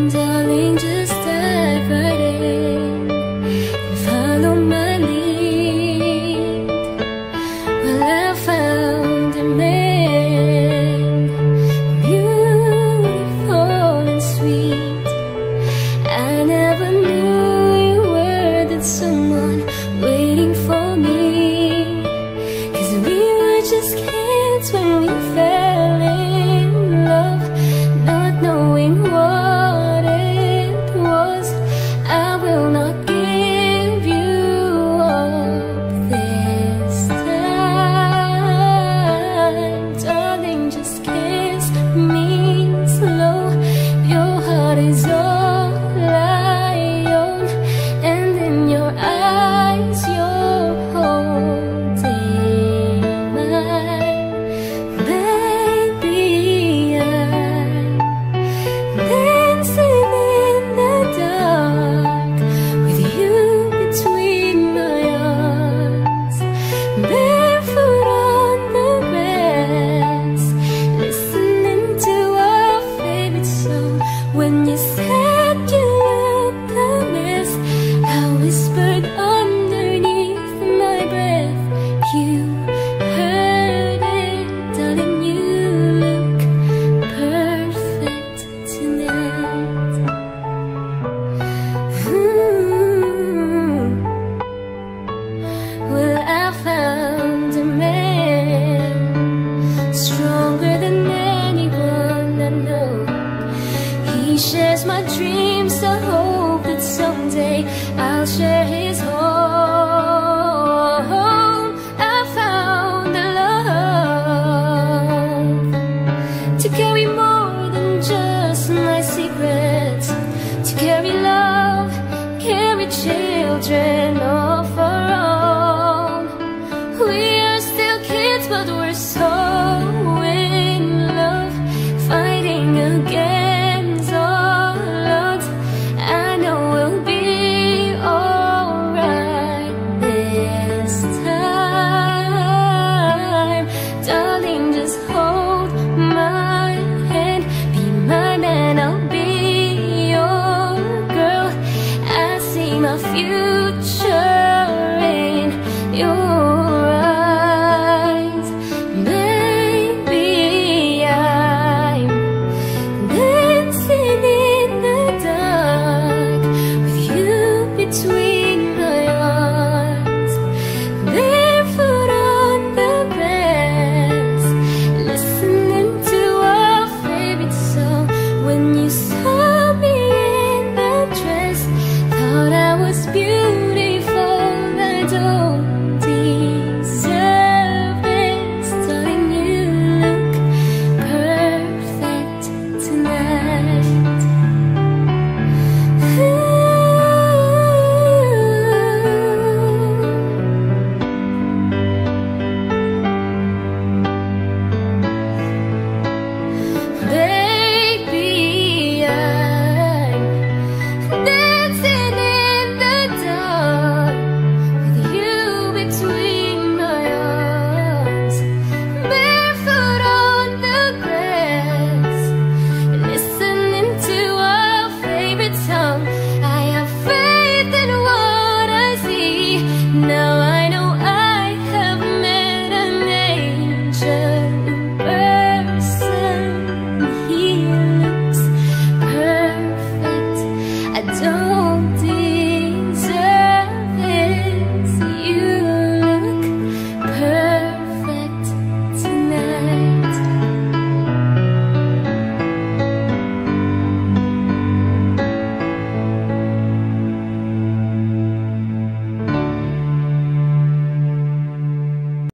Darling, just dive right in and follow my lead. Well, I found a man, beautiful and sweet. I never knew you were that someone waiting for me. 'Cause we were just kids when we fell in love, not knowing what it was. I will not give you up this time. Darling, just kiss me slow. Your heart is all I own, and in your eyes you're holding mine. Baby, I'm dancing in the dark with you between my arms, barefoot on the grass, listening to our favorite song. When you said you looked a mess, I whispered underneath my breath, you heard it, darling, you look perfect tonight. Well, I found a man stronger than anyone I know. He shares my dreams. I hope that someday I'll share his home. I found a love to carry more than just my secrets, to carry love, carry children.